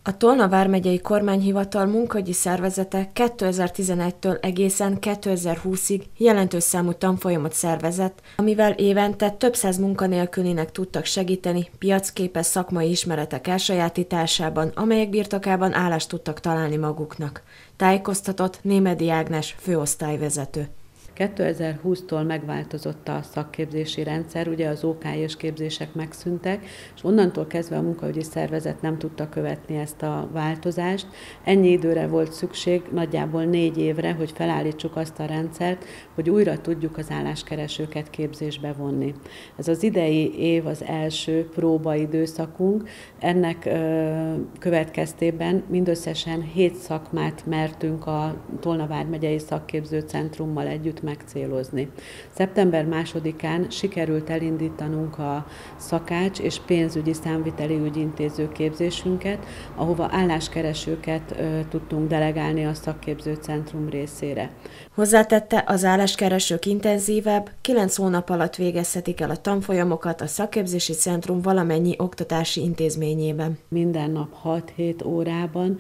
A Tolna vármegyei kormányhivatal munkahogyi szervezete 2011-től egészen 2020-ig jelentős számú tanfolyamot szervezett, amivel évente több száz munkanélkülinek tudtak segíteni piacképes szakmai ismeretek elsajátításában, amelyek birtokában állást tudtak találni maguknak. Tájékoztatott Némedy Ágnes főosztályvezető. 2020-tól megváltozott a szakképzési rendszer, ugye az OK-s képzések megszűntek, és onnantól kezdve a munkahogyi szervezet nem tudta követni ezt a változást. Ennyi időre volt szükség, nagyjából 4 évre, hogy felállítsuk azt a rendszert, hogy újra tudjuk az álláskeresőket képzésbe vonni. Ez az idei év az első próbaidőszakunk, ennek következtében mindösszesen 7 szakmát mertünk a Tolna vármegyei szakképzőcentrummal együtt megcélozni. Szeptember 2-án sikerült elindítanunk a szakács és pénzügyi számviteli ügyintéző képzésünket, ahova álláskeresőket tudtunk delegálni a szakképzőcentrum részére. Hozzátette, az álláskeresők intenzívebb, 9 hónap alatt végezhetik el a tanfolyamokat a szakképzési centrum valamennyi oktatási intézményében. Minden nap 6-7 órában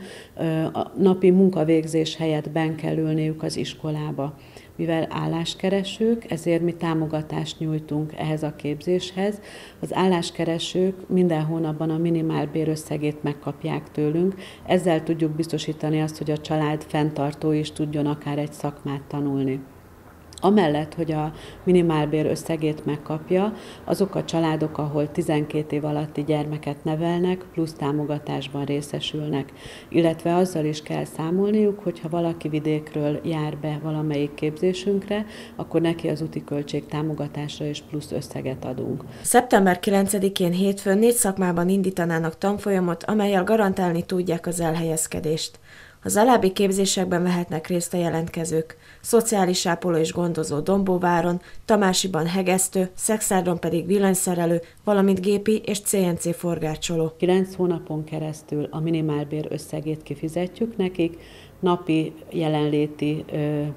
a napi munkavégzés helyett benn kell ülniük az iskolába. Mivel álláskeresők, ezért mi támogatást nyújtunk ehhez a képzéshez. Az álláskeresők minden hónapban a minimálbér összegét megkapják tőlünk, ezzel tudjuk biztosítani azt, hogy a család fenntartó is tudjon akár egy szakmát tanulni. Amellett, hogy a minimálbér összegét megkapja, azok a családok, ahol 12 év alatti gyermeket nevelnek, plusz támogatásban részesülnek. Illetve azzal is kell számolniuk, hogy ha valaki vidékről jár be valamelyik képzésünkre, akkor neki az úti költség támogatásra is plusz összeget adunk. Szeptember 9-én hétfőn 4 szakmában indítanának tanfolyamot, amellyel garantálni tudják az elhelyezkedést. Az alábbi képzésekben vehetnek részt a jelentkezők: szociális ápoló és gondozó Dombóváron, Tamásiban hegesztő, Szexárdon pedig villanyszerelő, valamint gépi és CNC forgácsoló. 9 hónapon keresztül a minimálbér összegét kifizetjük nekik, napi jelenléti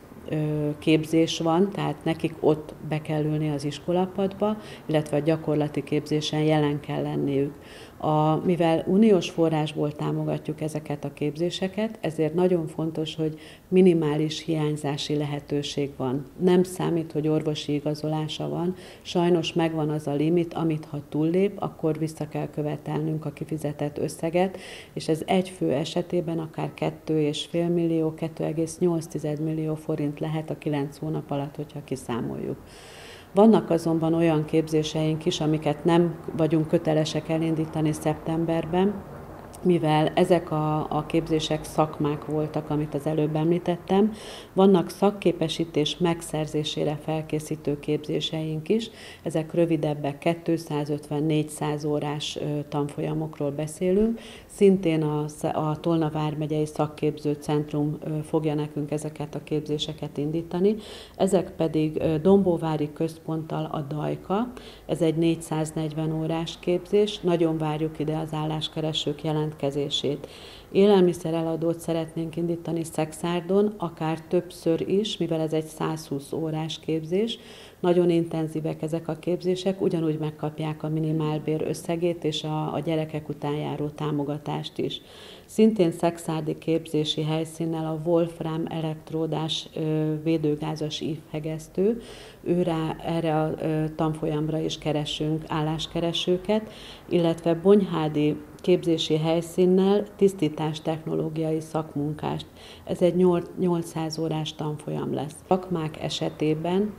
képzés van, tehát nekik ott be kell ülni az iskolapadba, illetve a gyakorlati képzésen jelen kell lenniük. Mivel uniós forrásból támogatjuk ezeket a képzéseket, ezért nagyon fontos, hogy minimális hiányzási lehetőség van. Nem számít, hogy orvosi igazolása van, sajnos megvan az a limit, amit ha túllép, akkor vissza kell követelnünk a kifizetett összeget, és ez egy fő esetében akár 2,5 millió, 2,8 millió forint lehet a 9 hónap alatt, hogyha kiszámoljuk. Vannak azonban olyan képzéseink is, amiket nem vagyunk kötelesek elindítani szeptemberben, mivel ezek a képzések szakmák voltak, amit az előbb említettem, vannak szakképesítés megszerzésére felkészítő képzéseink is, ezek rövidebbek, 250-400 órás tanfolyamokról beszélünk, szintén a Tolna vármegyei szakképzőcentrum fogja nekünk ezeket a képzéseket indítani, ezek pedig Dombóvári központtal a Dajka, ez egy 440 órás képzés, nagyon várjuk ide az álláskeresők jelentkezését. Élelmiszereladót szeretnénk indítani Szexárdon, akár többször is, mivel ez egy 120 órás képzés. Nagyon intenzívek ezek a képzések, ugyanúgy megkapják a minimálbér összegét és a gyerekek után járó támogatást is. Szintén szexárdi képzési helyszínnel a Wolfram elektródás védőgázas ívhegesztő, erre a tanfolyamra is keresünk álláskeresőket, illetve Bonyhádi képzési helyszínnel tisztítás technológiai szakmunkást. Ez egy 800 órás tanfolyam lesz. Szakmák esetében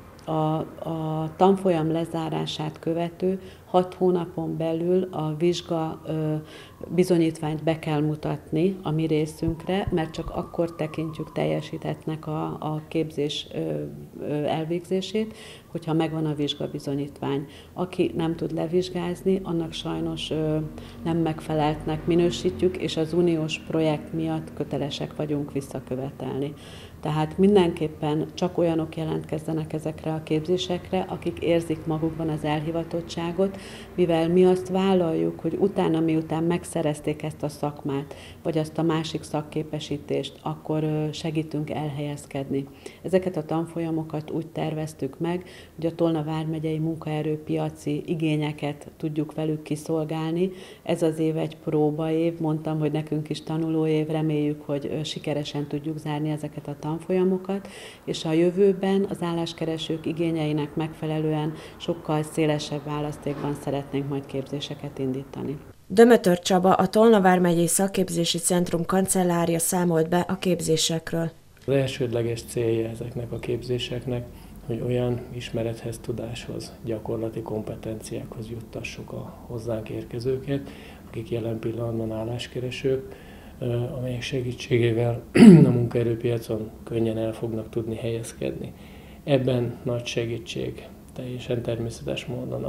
a tanfolyam lezárását követő 6 hónapon belül a vizsga bizonyítványt be kell mutatni a mi részünkre, mert csak akkor tekintjük teljesítettnek a képzés elvégzését, hogyha megvan a vizsgabizonyítvány. Aki nem tud levizsgázni, annak sajnos nem megfeleltnek minősítjük, és az uniós projekt miatt kötelesek vagyunk visszakövetelni. Tehát mindenképpen csak olyanok jelentkezzenek ezekre a képzésekre, akik érzik magukban az elhivatottságot, mivel mi azt vállaljuk, hogy utána, miután megszerezték ezt a szakmát, vagy azt a másik szakképesítést, akkor segítünk elhelyezkedni. Ezeket a tanfolyamokat úgy terveztük meg, hogy a Tolna vármegyei munkaerőpiaci igényeket tudjuk velük kiszolgálni. Ez az év egy próbaév, mondtam, hogy nekünk is tanulóév, reméljük, hogy sikeresen tudjuk zárni ezeket a tanfolyamokat, és a jövőben az álláskeresők igényeinek megfelelően sokkal szélesebb választékban szeretnénk majd képzéseket indítani. Dömötör Csaba, a Tolna vármegyei szakképzési centrum kancellárja számolt be a képzésekről. Az elsődleges célja ezeknek a képzéseknek, hogy olyan ismerethez, tudáshoz, gyakorlati kompetenciákhoz juttassuk a hozzánk érkezőket, akik jelen pillanatban álláskeresők, amelyek segítségével a munkaerőpiacon könnyen el fognak tudni helyezkedni. Ebben nagy segítség, teljesen természetes módon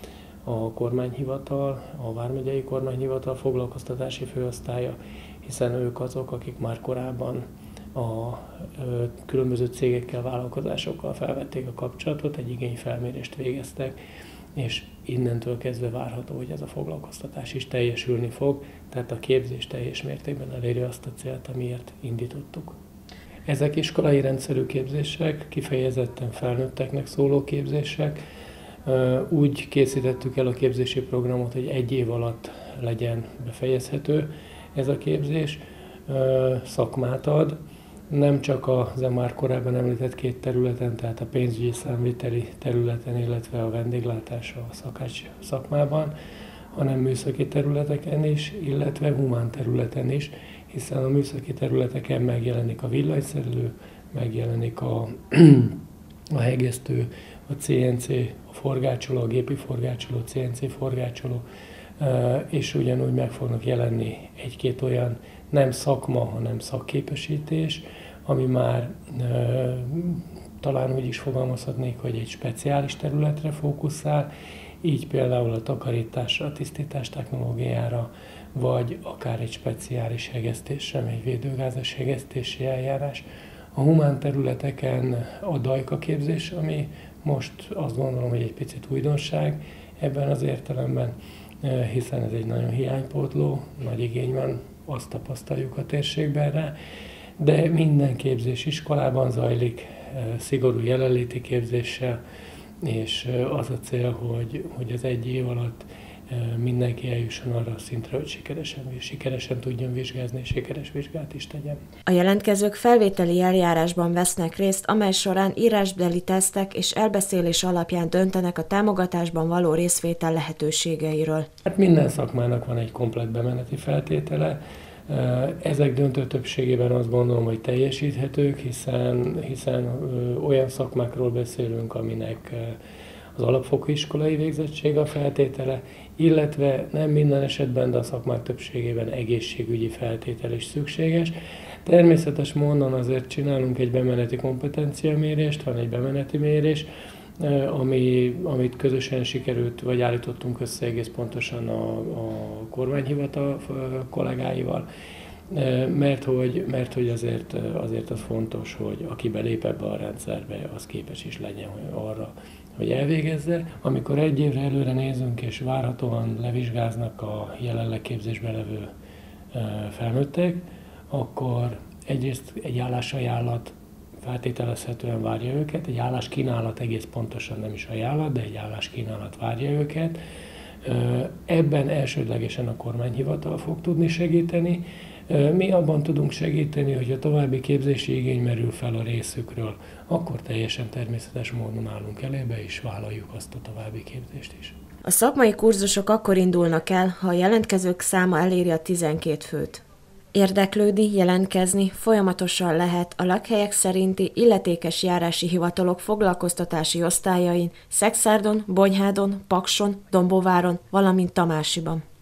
a kormányhivatal, a vármegyei kormányhivatal foglalkoztatási főosztálya, hiszen ők azok, akik már korábban a különböző cégekkel, vállalkozásokkal felvették a kapcsolatot, egy igényfelmérést végeztek, és innentől kezdve várható, hogy ez a foglalkoztatás is teljesülni fog, tehát a képzés teljes mértékben eléri azt a célt, amiért indítottuk. Ezek iskolai rendszerű képzések, kifejezetten felnőtteknek szóló képzések. Úgy készítettük el a képzési programot, hogy 1 év alatt legyen befejezhető ez a képzés, szakmát ad, nem csak az már korábban említett 2 területen, tehát a pénzügyi számviteli területen, illetve a vendéglátás a szakács szakmában, hanem műszaki területeken is, illetve humán területen is, hiszen a műszaki területeken megjelenik a villanyszerelő, megjelenik a hegesztő, a CNC, a forgácsoló, a gépi forgácsoló, CNC forgácsoló, és ugyanúgy meg fognak jelenni 1-2 olyan nem szakma, hanem szakképesítés, ami már talán úgy is fogalmazhatnék, hogy egy speciális területre fókuszál, így például a takarításra, a tisztítás technológiára, vagy akár egy speciális hegesztésre, egy védőgázas hegesztési eljárás. A humán területeken a dajka képzés, ami most azt gondolom, hogy egy picit újdonság ebben az értelemben, hiszen ez egy nagyon hiánypótló, nagy igény van, azt tapasztaljuk a térségben rá, de minden képzés iskolában zajlik, szigorú jelenléti képzéssel, és az a cél, hogy az 1 év alatt mindenki eljusson arra a szintre, hogy sikeresen tudjon vizsgázni, és sikeres vizsgát is tegyen. A jelentkezők felvételi eljárásban vesznek részt, amely során írásbeli tesztek és elbeszélés alapján döntenek a támogatásban való részvétel lehetőségeiről. Hát minden szakmának van egy komplett bemeneti feltétele. Ezek döntő többségében azt gondolom, hogy teljesíthetők, hiszen olyan szakmákról beszélünk, aminek az alapfokú iskolai végzettség a feltétele, illetve nem minden esetben, de a szakmák többségében egészségügyi feltétel is szükséges. Természetes módon azért csinálunk egy bemeneti kompetenciamérést, van egy bemeneti mérés, amit közösen sikerült, vagy állítottunk össze egész pontosan a kormányhivatal kollégáival, mert hogy azért az fontos, hogy aki belép ebbe a rendszerbe, az képes is legyen arra, hogy elvégezze. Amikor 1 évre előre nézünk, és várhatóan levizsgáznak a jelenleg képzésben levő felnőttek, akkor egyrészt egy állásajánlat feltételezhetően várja őket, egy álláskínálat egész pontosan nem is ajánlat, de egy álláskínálat várja őket. Ebben elsődlegesen a kormányhivatal fog tudni segíteni. Mi abban tudunk segíteni, hogy a további képzési igény merül fel a részükről, akkor teljesen természetes módon állunk elébe, és vállaljuk azt a további képzést is. A szakmai kurzusok akkor indulnak el, ha a jelentkezők száma eléri a 12 főt. Érdeklődni, jelentkezni folyamatosan lehet a lakhelyek szerinti illetékes járási hivatalok foglalkoztatási osztályain Szekszárdon, Bonyhádon, Pakson, Dombováron, valamint Tamásiban.